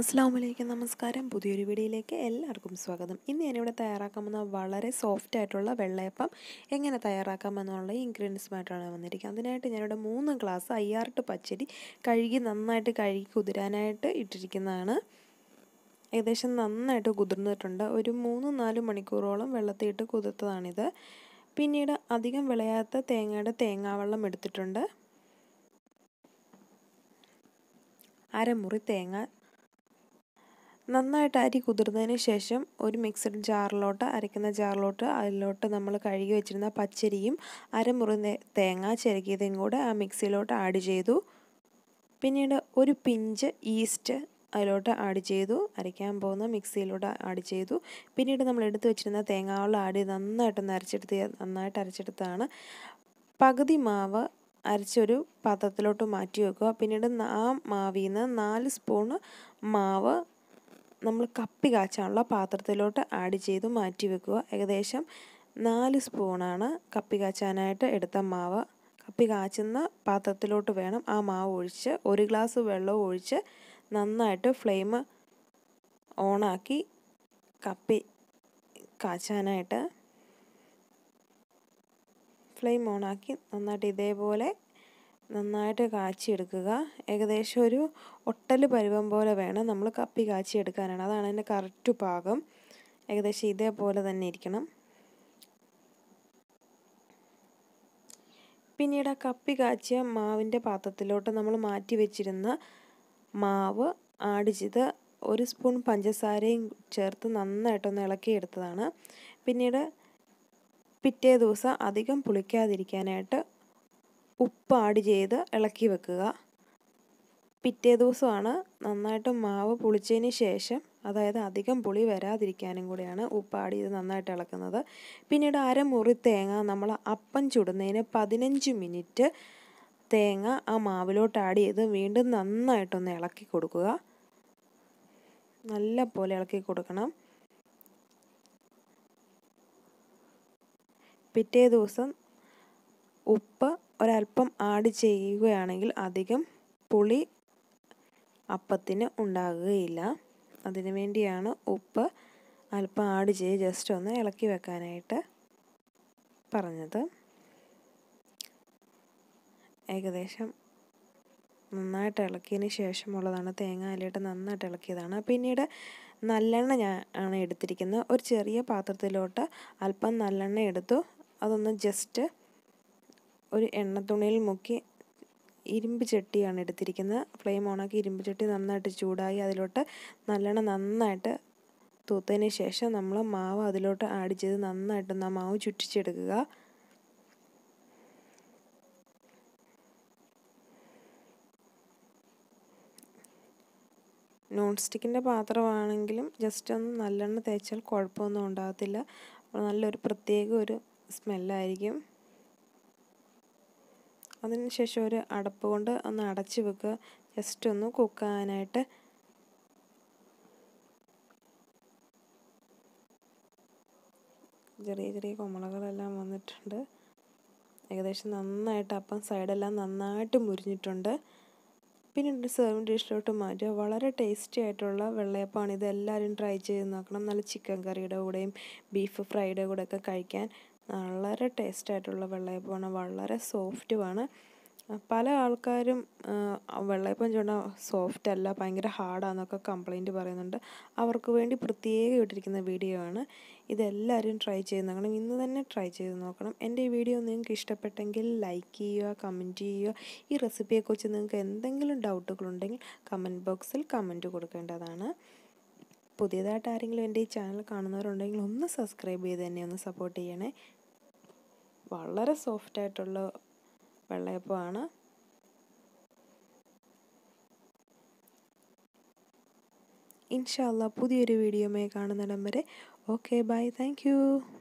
അസ്സലാമു നമസ്കാരം. പുതിയൊരു വീഡിയോയിലേക്ക് എല്ലാവർക്കും സ്വാഗതം. ഇന്ന് ഞാനിവിടെ തയ്യാറാക്കാമെന്ന വളരെ സോഫ്റ്റ് ആയിട്ടുള്ള വെള്ളയപ്പം എങ്ങനെ തയ്യാറാക്കാമെന്നുള്ള ഇൻഗ്രീഡിയൻസുമായിട്ടാണ് വന്നിരിക്കുന്നത്. അതിനായിട്ട് ഞാനിവിടെ 3 ഗ്ലാസ് അയ്യാറിട്ട് പച്ചരി നന്നായിട്ട് കഴുകി കുതിരാനായിട്ട് ഇട്ടിരിക്കുന്നതാണ്. ഏകദേശം നന്നായിട്ട് കുതിർന്നിട്ടുണ്ട്. ഒരു 3-4 മണിക്കൂറോളം വെള്ളത്തിയിട്ട് കുതിർത്തതാണിത്. പിന്നീട് അധികം വിളയാത്ത തേങ്ങാവെള്ളം എടുത്തിട്ടുണ്ട്. അരമുറി തേങ്ങ നന്നായിട്ട് അരി കുതിർന്നതിന് ശേഷം ഒരു മിക്സഡ് ജാറിലോട്ട് അതിലോട്ട് നമ്മൾ കഴുകി വെച്ചിരുന്ന പച്ചരിയും അരമുറി തേങ്ങ ചിരകിയതും കൂടെ ആ മിക്സിയിലോട്ട് ആഡ് ചെയ്തു. പിന്നീട് ഒരു പിഞ്ച് ഈസ്റ്റ് അതിലോട്ട് ആഡ് ചെയ്തു. അരയ്ക്കാൻ പോകുന്ന മിക്സിയിലോട്ട് ആഡ് ചെയ്തു. പിന്നീട് നമ്മൾ എടുത്തു വെച്ചിരുന്ന തേങ്ങാവെള്ളം ആഡ് ചെയ്ത് നന്നായിട്ട് അരച്ചെടുത്താണ്. പകുതി മാവ് അരച്ചൊരു പാത്രത്തിലോട്ട് മാറ്റി വെക്കുക. പിന്നീട് ആ മാവിൽ നിന്ന് 4 സ്പൂണ് മാവ് നമ്മൾ കപ്പി കാച്ചാനുള്ള പാത്രത്തിലോട്ട് ആഡ് ചെയ്ത് മാറ്റി വെക്കുക. ഏകദേശം 4 സ്പൂണാണ് കപ്പി കാച്ചാനായിട്ട് എടുത്ത മാവ്. കപ്പി കാച്ചുന്ന പാത്രത്തിലോട്ട് വേണം ആ മാവ് ഒഴിച്ച് 1 ഗ്ലാസ് വെള്ളം ഒഴിച്ച് നന്നായിട്ട് ഫ്ലെയിം ഓണാക്കി കപ്പി കാച്ചാനായിട്ട് നന്നായിട്ട് ഇതേപോലെ നന്നായിട്ട് കാച്ചിയെടുക്കുക. ഏകദേശം ഒരു ഒട്ടൽ പരുവം പോലെ വേണം നമ്മൾ കപ്പി കാച്ചിയെടുക്കാനാണ്. അതാണ് അതിൻ്റെ കറക്റ്റ് പാകം. ഏകദേശം ഇതേപോലെ തന്നെ ഇരിക്കണം. പിന്നീട് ആ കപ്പി കാച്ചിയ മാവിൻ്റെ പാത്രത്തിലോട്ട് നമ്മൾ മാറ്റി വെച്ചിരുന്ന മാവ് ആഡ് ചെയ്ത് 1 സ്പൂൺ പഞ്ചസാരയും ചേർത്ത് നന്നായിട്ടൊന്ന് ഇളക്കിയെടുത്തതാണ്. പിന്നീട് പിറ്റേ ദിവസം അധികം പുളിക്കാതിരിക്കാനായിട്ട് ഉപ്പ് ആഡ് ചെയ്ത് ഇളക്കി വെക്കുക. പിറ്റേ ദിവസമാണ് നന്നായിട്ട് മാവ് പുളിച്ചതിന് ശേഷം, അതായത് അധികം പുളി വരാതിരിക്കാനും കൂടിയാണ് ഉപ്പ് ആഡ് ചെയ്ത് നന്നായിട്ട് ഇളക്കുന്നത്. പിന്നീട് അരമുറി തേങ്ങ നമ്മൾ അപ്പം ചുടുന്നതിന് 15 മിനിറ്റ് തേങ്ങ ആ മാവിലോട്ട് ആഡ് ചെയ്ത് വീണ്ടും നന്നായിട്ടൊന്ന് ഇളക്കി കൊടുക്കുക. നല്ല പോലെ ഇളക്കി കൊടുക്കണം. പിറ്റേ ദിവസം ഉപ്പ് ഒരല്പം ആഡ് ചെയ്യുകയാണെങ്കിൽ അധികം പുളി അപ്പത്തിന് ഉണ്ടാകുകയില്ല. അതിനു വേണ്ടിയാണ് ഉപ്പ് അല്പം ആഡ് ചെയ്ത് ജസ്റ്റ് ഒന്ന് ഇളക്കി വെക്കാനായിട്ട് പറഞ്ഞത്. ഏകദേശം നന്നായിട്ട് ഇളക്കിയതിന് ശേഷമുള്ളതാണ്. തേങ്ങ അതിലിട്ട് നന്നായിട്ട് ഇളക്കിയതാണ്. പിന്നീട് നല്ലെണ്ണ ആണ് എടുത്തിരിക്കുന്നത്. ഒരു ചെറിയ പാത്രത്തിലോട്ട് അല്പം നല്ലെണ്ണ എടുത്തു. അതൊന്ന് ജസ്റ്റ് ഒരു എണ്ണത്തുണിയിൽ മുക്കി, ഇരുമ്പ് ചട്ടിയാണ് എടുത്തിരിക്കുന്നത്. ഫ്ലെയിം ഓണാക്കി ഇരുമ്പ് ചട്ടി നന്നായിട്ട് ചൂടായി അതിലോട്ട് നല്ലെണ്ണ നന്നായിട്ട് തൂത്തതിന് ശേഷം നമ്മൾ മാവ് അതിലോട്ട് ആഡ് ചെയ്ത് നന്നായിട്ടൊന്ന് ആ മാവ് ചുറ്റിച്ചെടുക്കുക. നോൺ സ്റ്റിക്കിൻ്റെ പാത്രമാണെങ്കിലും ജസ്റ്റ് ഒന്ന് നല്ലെണ്ണ തേച്ചാൽ കുഴപ്പമൊന്നും ഉണ്ടാകത്തില്ല. നല്ലൊരു പ്രത്യേക ഒരു സ്മെല്ലായിരിക്കും. അതിനുശേഷം ഒരു അടപ്പ് കൊണ്ട് ഒന്ന് അടച്ച് വെക്കുക. ജസ്റ്റ് ഒന്ന് കുക്കാനായിട്ട്. ചെറിയ കുമളകളെല്ലാം വന്നിട്ടുണ്ട്. ഏകദേശം നന്നായിട്ട് അപ്പം സൈഡെല്ലാം നന്നായിട്ട് മുരിഞ്ഞിട്ടുണ്ട്. പിന്നെ ഒരു സെർവിങ് ഡിഷിലോട്ട് മാറ്റുക. വളരെ ടേസ്റ്റി ആയിട്ടുള്ള വെള്ളയപ്പമാണ്. ഇത് എല്ലാവരും ട്രൈ ചെയ്ത് നോക്കണം. നല്ല ചിക്കൻ കറിയുടെ കൂടെയും ബീഫ് ഫ്രൈയുടെ കൂടെയൊക്കെ കഴിക്കാൻ വളരെ ടേസ്റ്റായിട്ടുള്ള വെള്ളയപ്പമാണ്. വളരെ സോഫ്റ്റുമാണ്. പല ആൾക്കാരും വെള്ളയപ്പം ചുടാൻ സോഫ്റ്റ് അല്ല, ഭയങ്കര ഹാർഡാന്നൊക്കെ കംപ്ലൈൻറ്റ് പറയുന്നുണ്ട്. അവർക്ക് വേണ്ടി പ്രത്യേകം ഇട്ടിരിക്കുന്ന വീഡിയോ ആണ്. ഇതെല്ലാവരും ട്രൈ ചെയ്ത് നോക്കണം. ഇന്ന് തന്നെ ട്രൈ ചെയ്ത് നോക്കണം. എൻ്റെ ഈ വീഡിയോ നിങ്ങൾക്ക് ഇഷ്ടപ്പെട്ടെങ്കിൽ ലൈക്ക് ചെയ്യുക, കമൻറ്റ് ചെയ്യുക. ഈ റെസിപ്പിയെക്കുറിച്ച് നിങ്ങൾക്ക് എന്തെങ്കിലും ഡൗട്ടുകളുണ്ടെങ്കിൽ കമൻറ്റ് ബോക്സിൽ കമൻറ്റ് കൊടുക്കേണ്ടതാണ്. പുതിയതായിട്ട് ആരെങ്കിലും എൻ്റെ ഈ ചാനൽ കാണുന്നവരുണ്ടെങ്കിൽ ഒന്ന് സബ്സ്ക്രൈബ് ചെയ്ത് തന്നെ ഒന്ന് സപ്പോർട്ട് ചെയ്യണേ. വളരെ സോഫ്റ്റായിട്ടുള്ള വെള്ളയപ്പമാണ്. ഇൻഷാ അല്ലാഹ് പുതിയൊരു വീഡിയോയുമായി കാണുന്നിടം വരെ ഓക്കെ ബൈ, താങ്ക് യു.